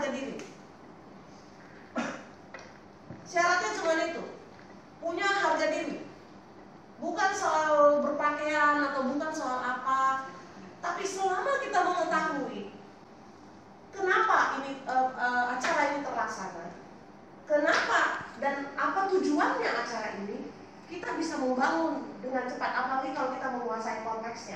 harga diri. Syaratnya cuma itu, punya harga diri. Bukan soal berpakaian atau bukan soal apa, tapi selama kita mengetahui kenapa ini acara ini terlaksana, kenapa dan apa tujuannya acara ini, kita bisa membangun dengan cepat. Apalagi kalau kita menguasai konteksnya.